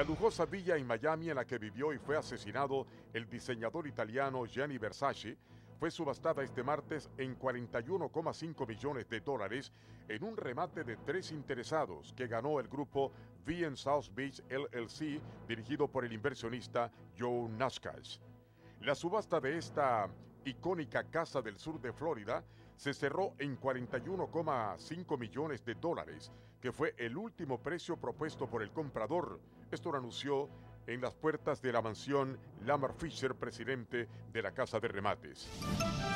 La lujosa villa en Miami en la que vivió y fue asesinado el diseñador italiano Gianni Versace fue subastada este martes en 41,5 millones de dólares en un remate de 3 interesados que ganó el grupo V South Beach LLC, dirigido por el inversionista Joe Nascas. La subasta de esta icónica casa del sur de Florida se cerró en 41,5 millones de dólares, que fue el último precio propuesto por el comprador. Esto lo anunció en las puertas de la mansión Lamar Fisher, presidente de la casa de remates.